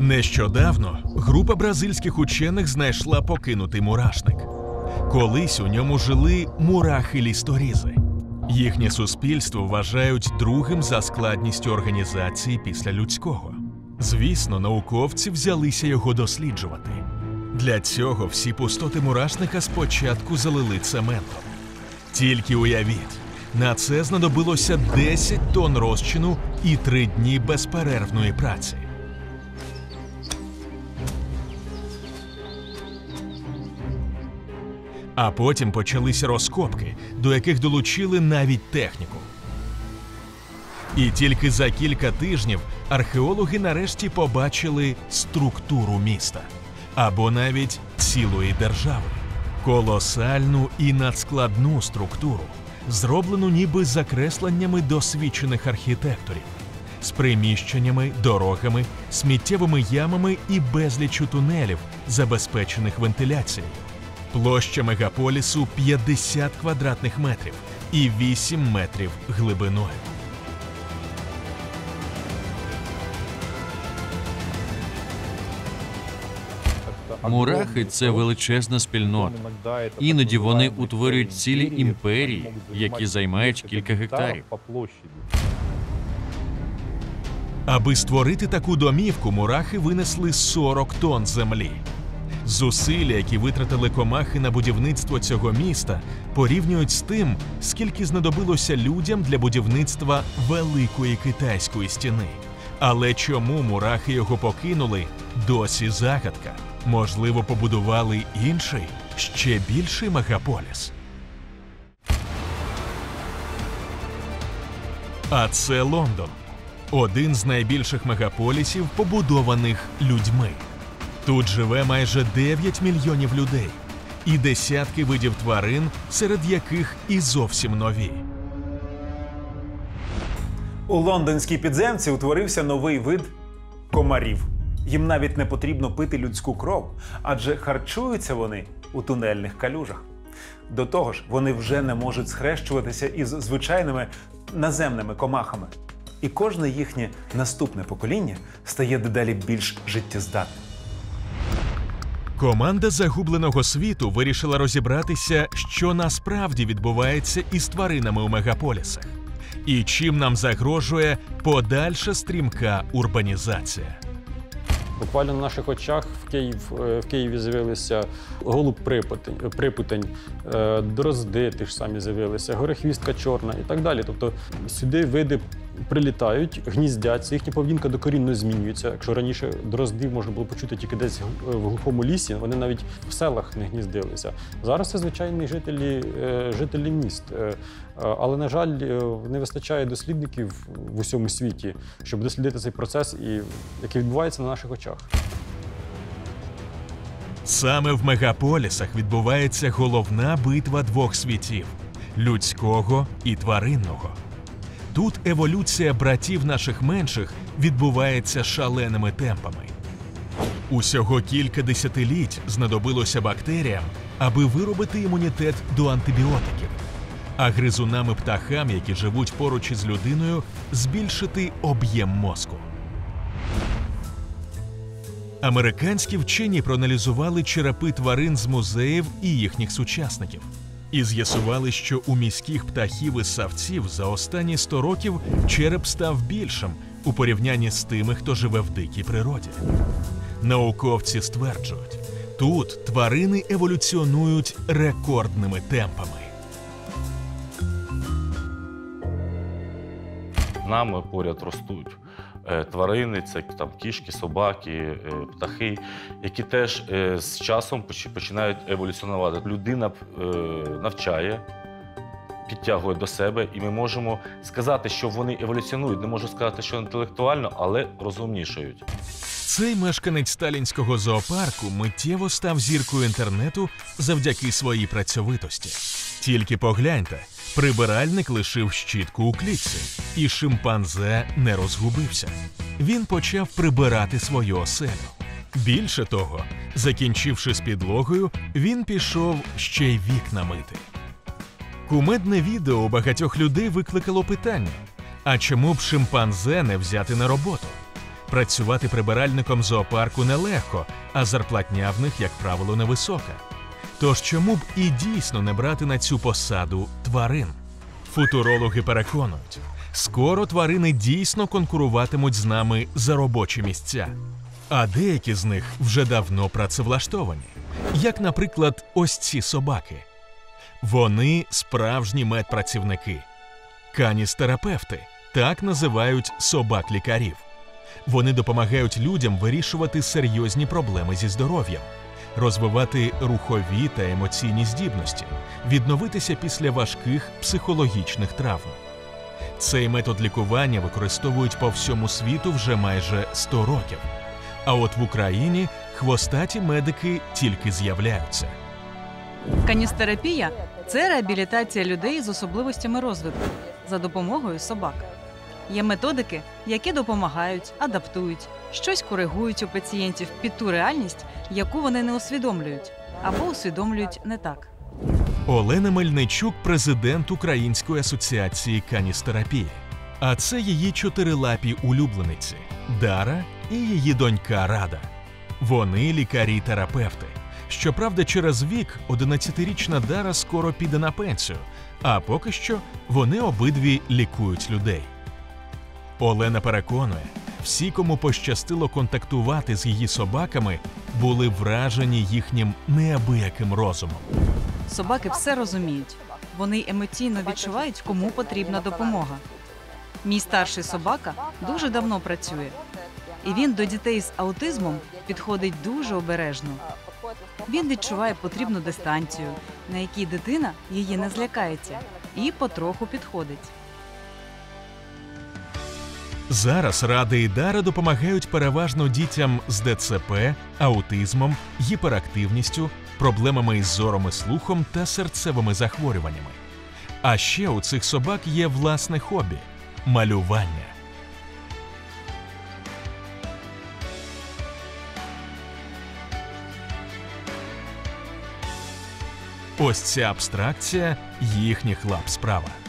Нещодавно група бразильських учених знайшла покинутий мурашник. Колись у ньому жили мурахи-лісторізи. Їхнє суспільство вважають другим за складністю організації після людського. Звісно, науковці взялися його досліджувати. Для цього всі пустоти мурашника спочатку залили цементом. Тільки уявіть, на це знадобилося 10 тонн розчину і 3 дні безперервної праці. А потім почалися розкопки, до яких долучили навіть техніку. І тільки за кілька тижнів археологи нарешті побачили структуру міста. Або навіть цілої держави. Колосальну і надскладну структуру, зроблену ніби закресленнями досвідчених архітекторів. З приміщеннями, дорогами, сміттєвими ямами і безліччю тунелів, забезпечених вентиляцією. Площа мегаполісу 50 квадратних метрів і 8 метрів глибиною. Мурахи – це величезна спільнота. Іноді вони утворюють цілі імперії, які займають кілька гектарів. Аби створити таку домівку, мурахи винесли 40 тонн землі. Зусилля, які витратили комахи на будівництво цього міста, порівнюють з тим, скільки знадобилося людям для будівництва Великої Китайської стіни. Але чому мурахи його покинули – досі загадка. Можливо, побудували інший, ще більший мегаполіс. А це Лондон. Один з найбільших мегаполісів, побудованих людьми. Тут живе майже 9 мільйонів людей. І десятки видів тварин, серед яких і зовсім нові. У лондонській підземці утворився новий вид комарів. Їм навіть не потрібно пити людську кров, адже харчуються вони у тунельних калюжах. До того ж, вони вже не можуть схрещуватися із звичайними наземними комахами. І кожне їхнє наступне покоління стає дедалі більш життєздатним. Команда загубленого світу вирішила розібратися, що насправді відбувається із тваринами у мегаполісах. І чим нам загрожує подальша стрімка урбанізація. Буквально на наших очах в Києві з'явилися голуб припутень, дрозди ті ж самі з'явилися, горехвістка чорна і так далі. Тобто сюди види прилітають, гніздяться, їхня поведінка докорінно змінюється. Якщо раніше дроздів можна було почути тільки десь в глухому лісі, вони навіть в селах не гніздилися. Зараз це звичайні жителі міст. Але, на жаль, не вистачає дослідників в усьому світі, щоб дослідити цей процес, який відбувається на наших очах. Саме в мегаполісах відбувається головна битва двох світів – людського і тваринного. Тут еволюція братів наших менших відбувається шаленими темпами. Усього кілька десятиліть знадобилося бактеріям, аби виробити імунітет до антибіотиків, а гризунам-птахам, які живуть поруч із людиною, збільшити об'єм мозку. Американські вчені проаналізували черепи тварин з музеїв і їхніх сучасників. І з'ясували, що у міських птахів і савців за останні 100 років череп став більшим у порівнянні з тими, хто живе в дикій природі. Науковці стверджують, тут тварини еволюціонують рекордними темпами. З нами поряд ростуть тварини, це там кішки, собаки, птахи, які теж з часом починають еволюціонувати. Людина навчає, підтягує до себе, і ми можемо сказати, що вони еволюціонують. Не можу сказати, що інтелектуально, але розумнішають. Цей мешканець сталінського зоопарку миттєво став зіркою інтернету завдяки своїй працьовитості. Тільки погляньте, прибиральник лишив щітку у клітці, і шимпанзе не розгубився. Він почав прибирати свою оселю. Більше того, закінчивши з підлогою, він пішов ще й вікна мити. Кумедне відео у багатьох людей викликало питання: а чому б шимпанзе не взяти на роботу? Працювати прибиральником зоопарку нелегко, а зарплатня в них, як правило, невисока. Тож чому б і дійсно не брати на цю посаду тварин? Футурологи переконують, скоро тварини дійсно конкуруватимуть з нами за робочі місця. А деякі з них вже давно працевлаштовані. Як, наприклад, ось ці собаки. Вони справжні медпрацівники. Каністерапевти – так називають собак-лікарів. Вони допомагають людям вирішувати серйозні проблеми зі здоров'ям, розвивати рухові та емоційні здібності, відновитися після важких психологічних травм. Цей метод лікування використовують по всьому світу вже майже 100 років. А от в Україні хвостаті медики тільки з'являються. Каністерапія – це реабілітація людей з особливостями розвитку за допомогою собак. Є методики, які допомагають, адаптують, щось коригують у пацієнтів під ту реальність, яку вони не усвідомлюють, або усвідомлюють не так. Олена Мельничук – президент Української асоціації каністерапії. А це її чотирилапі улюблениці – Дара і її донька Рада. Вони лікарі-терапевти. Щоправда, через вік 11-річна Дара скоро піде на пенсію, а поки що вони обидві лікують людей. Олена переконує, всі, кому пощастило контактувати з її собаками, були вражені їхнім неабияким розумом. Собаки все розуміють. Вони емоційно відчувають, кому потрібна допомога. Мій старший собака дуже давно працює. І він до дітей з аутизмом підходить дуже обережно. Він відчуває потрібну дистанцію, на якій дитина її не злякається, і потроху підходить. Зараз Рада і Дара допомагають переважно дітям з ДЦП, аутизмом, гіперактивністю, проблемами із зором і слухом та серцевими захворюваннями. А ще у цих собак є власне хобі – малювання. Ось ця абстракція їхніх лап справа.